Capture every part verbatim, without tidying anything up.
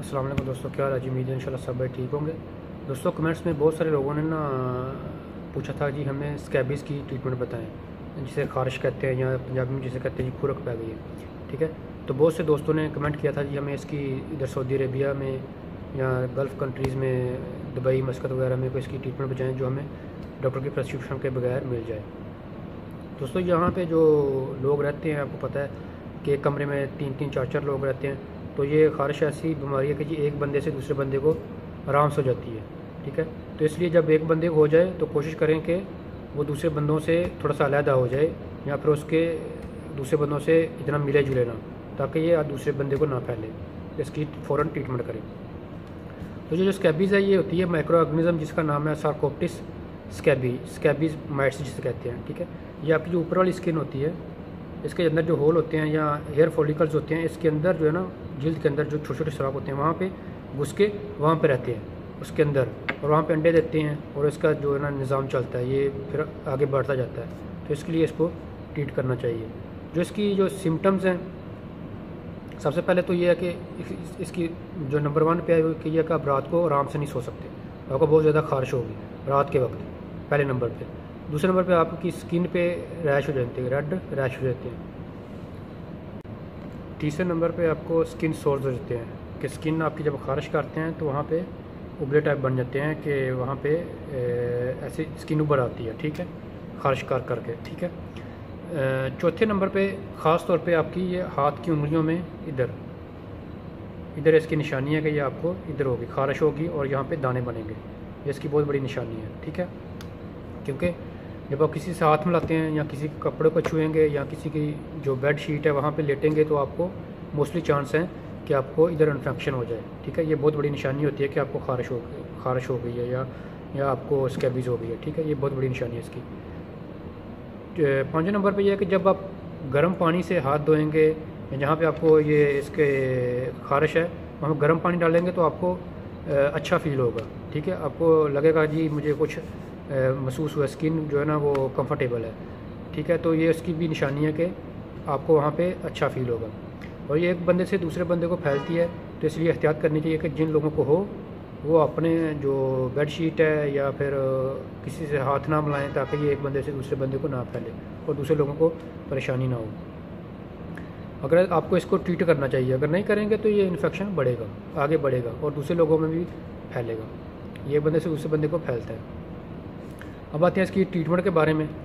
अस्सलाम वालेकुम दोस्तों, क्या हाल है जी। उम्मीद है इंशाल्लाह सब भाई ठीक होंगे। दोस्तों कमेंट्स में बहुत सारे लोगों ने ना पूछा था जी हमें स्कैबीज़ की ट्रीटमेंट बताएं, जिसे खारिश कहते हैं या पंजाबी में जिसे कहते हैं जी खुरक पै गई है। ठीक है, तो बहुत से दोस्तों ने कमेंट किया था जी हमें इसकी इधर सऊदी अरेबिया में या गल्फ़ कंट्रीज़ में, दुबई, मस्कत वगैरह में कोई इसकी ट्रीटमेंट बताएँ जो हमें डॉक्टर की प्रेस्क्रिप्शन के बगैर मिल जाए। दोस्तों यहाँ पे जो लोग रहते हैं, आपको पता है कि एक कमरे में तीन तीन चार चार लोग रहते हैं, तो ये खारिश ऐसी बीमारी है कि जी एक बंदे से दूसरे बंदे को आराम से हो जाती है। ठीक है, तो इसलिए जब एक बंदे को हो जाए तो कोशिश करें कि वो दूसरे बंदों से थोड़ा सा अलहदा हो जाए या फिर उसके दूसरे बंदों से इतना मिले जुले ना, ताकि ये दूसरे बंदे को ना फैले। इसकी फ़ौरन ट्रीटमेंट करें। तो ये जो स्कैबीज़ है ये होती है माइक्रो ऑर्गेनिज्म जिसका नाम है सार्कोप्टिस स्कैबी स्कैबीज़ माइट्स जिसे कहते हैं। ठीक है, ये आपकी जो ऊपर वाली स्किन होती है, इसके अंदर जो होल होते हैं या हेयर फॉलिकल्स होते हैं, इसके अंदर जो है ना जिल्द के अंदर जो छोटे छोटे सुराख होते हैं वहाँ पे घुस के वहाँ पे रहते हैं उसके अंदर, और वहाँ पे अंडे देते हैं और इसका जो है ना निज़ाम चलता है, ये फिर आगे बढ़ता जाता है। तो इसके लिए इसको ट्रीट करना चाहिए। जो इसकी जो सिम्टम्स हैं, सबसे पहले तो ये है कि इस, इसकी जो नंबर वन पे है कि यह कि आप रात को आराम से नहीं सो सकते, आपको बहुत ज़्यादा खारिश होगी रात के वक्त, पहले नंबर पे। दूसरे नंबर पे आपकी स्किन पे रैश हो जाते हैं, रेड रैश हो जाते हैं। तीसरे नंबर पे आपको स्किन सोर्स हो जाते हैं कि स्किन आपकी जब खारिश करते हैं तो वहाँ पे उबले टाइप बन जाते हैं कि वहाँ पे ऐसी स्किन उभर आती है। ठीक है, खारिश कर करके। ठीक है, चौथे नंबर पे ख़ास तौर पे आपकी ये हाथ की उंगलियों में इधर इधर इसकी निशानी है कि ये आपको इधर होगी खारिश होगी और यहाँ पे दाने बनेंगे, ये इसकी बहुत बड़ी निशानी है। ठीक है, क्योंकि जब आप किसी से हाथ मिलाते हैं या किसी कपड़े को छुएंगे या किसी की जो बेड शीट है वहाँ पे लेटेंगे तो आपको मोस्टली चांस हैं कि आपको इधर इन्फेक्शन हो जाए। ठीक है, ये बहुत बड़ी निशानी होती है कि आपको खारिश हो खारिश हो गई है या या आपको स्कैबीज़ हो गई है। ठीक है, ये बहुत बड़ी निशानी है इसकी। पाँचवें नंबर पे ये है कि जब आप गर्म पानी से हाथ धोएंगे, जहाँ पे आपको ये इसके खारिश है वहाँ गर्म पानी डालेंगे तो आपको अच्छा फील होगा। ठीक है, आपको लगेगा जी मुझे कुछ महसूस हुआ, स्किन जो है ना वो कंफर्टेबल है। ठीक है, तो ये इसकी भी निशानी है कि आपको वहाँ पे अच्छा फील होगा। और ये एक बंदे से दूसरे बंदे को फैलती है, तो इसलिए एहतियात करनी चाहिए कि जिन लोगों को हो वो अपने जो बेड शीट है या फिर किसी से हाथ ना मिलाएं, ताकि ये एक बंदे से दूसरे बंदे को ना फैले और दूसरे लोगों को परेशानी ना हो। अगर आपको इसको ट्रीट करना चाहिए, अगर नहीं करेंगे तो ये इन्फेक्शन बढ़ेगा, आगे बढ़ेगा और दूसरे लोगों में भी फैलेगा। ये बंदे से दूसरे बंदे को फैलता है। अब आते हैं इसकी ट्रीटमेंट के बारे में।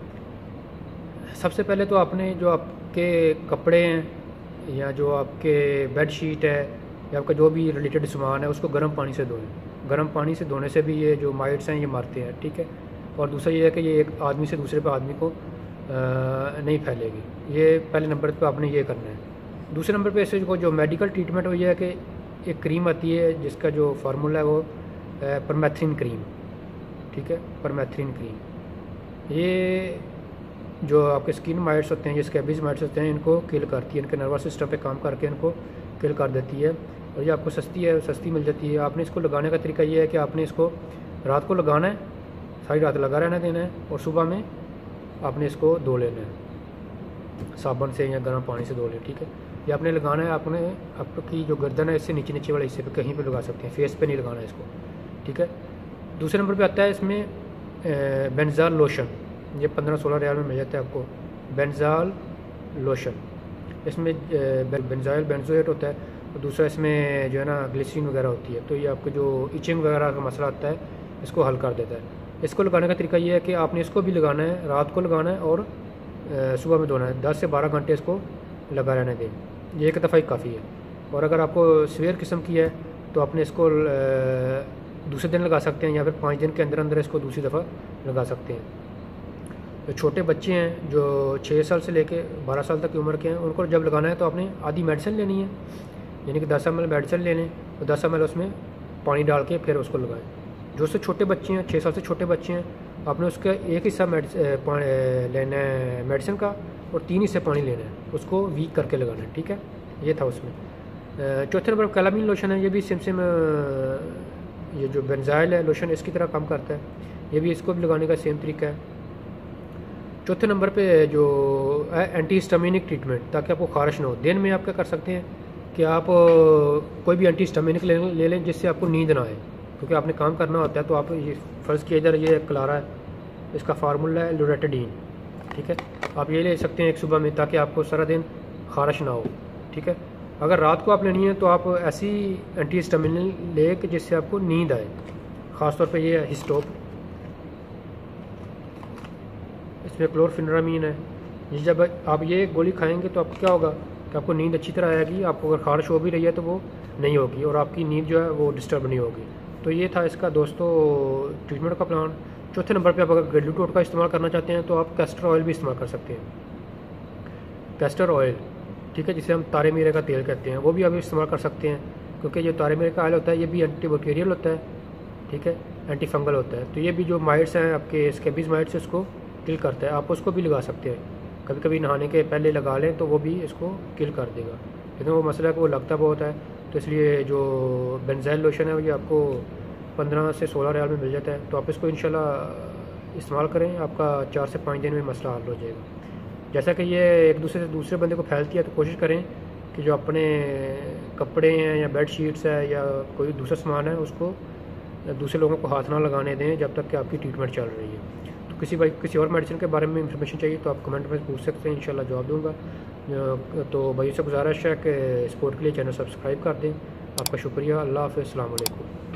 सबसे पहले तो आपने जो आपके कपड़े हैं या जो आपके बेड शीट है या आपका जो भी रिलेटेड सामान है उसको गर्म पानी से धोएं। गर्म पानी से धोने से भी ये जो माइट्स हैं ये मरते हैं। ठीक है, और दूसरा ये है कि ये एक आदमी से दूसरे पे आदमी को आ, नहीं फैलेगी। ये पहले नंबर पे आपने ये करना है। दूसरे नंबर पे इसको जो मेडिकल ट्रीटमेंट हो, ये है कि एक क्रीम आती है जिसका जो फार्मूला है वो परमेथ्रिन क्रीम। ठीक है, परमेथ्रिन क्रीम ये जो आपके स्किन माइट्स होते हैं, ये स्कैबीज़ माइट्स होते हैं, इनको किल करती है, इनके नर्वस सिस्टम पे काम करके इनको किल कर देती है। और ये आपको सस्ती है सस्ती मिल जाती है। आपने इसको लगाने का तरीका ये है कि आपने इसको रात को लगाना है, सारी रात लगा रहना देना है और सुबह में आपने इसको धो लेना है साबुन से या गर्म पानी से धो लें। ठीक है, ये आपने लगाना है, आपने आपकी जो गर्दन है इससे नीचे नीचे वाले हिस्से पे कहीं पे लगा सकते हैं, फेस पे नहीं लगाना है इसको। ठीक है, दूसरे नंबर पे आता है इसमें बेंजाल लोशन। ये पंद्रह सोलह रियाल में मिल जाता है आपको बेंजाल लोशन। इसमें बेंजाइल बेंजोएट होता है और दूसरा इसमें जो है ना ग्लिसरीन वगैरह होती है, तो ये आपको जो इचिंग वगैरह का मसला आता है इसको हल कर देता है। इसको लगाने का तरीका ये है कि आपने इसको भी लगाना है, रात को लगाना है और सुबह में धोना है। दस से बारह घंटे इसको लगा रहने दें, ये एक दफ़ा ही काफ़ी है। और अगर आपको सवेर किस्म की है तो आपने इसको दूसरे दिन लगा सकते हैं या फिर पाँच दिन के अंदर अंदर इसको दूसरी दफ़ा लगा सकते हैं। तो छोटे बच्चे हैं जो छः साल से लेके बारह साल तक की उम्र के हैं, उनको जब लगाना है तो आपने आधी मेडिसिन लेनी है, यानी कि दस एम एल मेडिसिन ले लें और दस एम एल उसमें पानी डाल के फिर उसको लगाएं। जो उससे छोटे बच्चे हैं, छः साल से छोटे बच्चे हैं, आपने उसका एक हिस्सा लेना है मेडिसिन का और तीन हिस्से पानी लेना है, उसको वीक करके लगाना है। ठीक है, ये था उसमें। चौथे नंबर कैलामीन लोशन है, ये भी सिम सिम ये जो बेंजाइल है लोशन इसकी तरह काम करता है, ये भी इसको भी लगाने का सेम तरीका है। चौथे नंबर पे जो है एंटी हिस्टामिनिक ट्रीटमेंट, ताकि आपको खारिश ना हो। दिन में आप क्या कर सकते हैं कि आप अ, कोई भी एंटी हिस्टामिनिक ले ले लें जिससे आपको नींद ना आए, क्योंकि आपने काम करना होता है। तो आप ये फ़र्ज़ किया इधर ये क्लारा है, इसका फार्मूला है लोरेटाडीन, ठीक है। आप ये ले सकते हैं एक सुबह में, ताकि आपको सारा दिन खारिश ना हो, ठीक है। अगर रात को आप लेनी है तो आप ऐसी एंटी हिस्टामिनिक ले कि जिससे आपको नींद आए, ख़ास तौर पे ये हिस्टोप, इसमें क्लोरफिनरामीन है। ये जब आप ये गोली खाएंगे तो आपको क्या होगा कि आपको नींद अच्छी तरह आएगी, आपको अगर खारिश हो भी रही है तो वो नहीं होगी, और आपकी नींद जो है वो डिस्टर्ब नहीं होगी। तो ये था इसका दोस्तों ट्रीटमेंट का प्लान। चौथे नंबर पे आप अगर घरेलू टोटका इस्तेमाल करना चाहते हैं तो आप कैस्टर ऑयल भी इस्तेमाल कर सकते हैं। कैस्टर ऑयल, ठीक है, जिसे हम तारे मीरे का तेल कहते हैं, वो भी आप इस्तेमाल कर सकते हैं, क्योंकि जो तारे मीरे का ऑयल होता है ये भी एंटीबैक्टीरियल होता है, ठीक है, एंटी फंगल होता है। तो ये भी जो माइट्स हैं आपके स्कैबीज माइट्स, इसको किल करता है। आप उसको भी लगा सकते हैं, कभी कभी नहाने के पहले लगा लें तो वो भी इसको किल कर देगा। लेकिन वो मसला है कि वो लगता बहुत है, तो इसलिए जो बेंज़ाइल लोशन है ये आपको पंद्रह से सोलह रियाल में मिल जाता है। तो आप इसको इंशाल्लाह इस्तेमाल करें, आपका चार से पाँच दिन में मसला हल हो जाएगा। जैसा कि ये एक दूसरे से दूसरे बंदे को फैलती है, तो कोशिश करें कि जो अपने कपड़े हैं या बेड शीट्स है या कोई दूसरा सामान है उसको दूसरे लोगों को हाथ ना लगाने दें जब तक कि आपकी ट्रीटमेंट चल रही है। तो किसी भाई किसी और मेडिसिन के बारे में इंफॉर्मेशन चाहिए तो आप कमेंट में पूछ सकते हैं, इंशाल्लाह जवाब दूंगा। तो भाई से गुजारिश है कि स्पोर्ट के लिए चैनल सब्सक्राइब कर दें। आपका शुक्रिया। अल्लाह हाफ़िज़, अस्सलाम वालेकुम।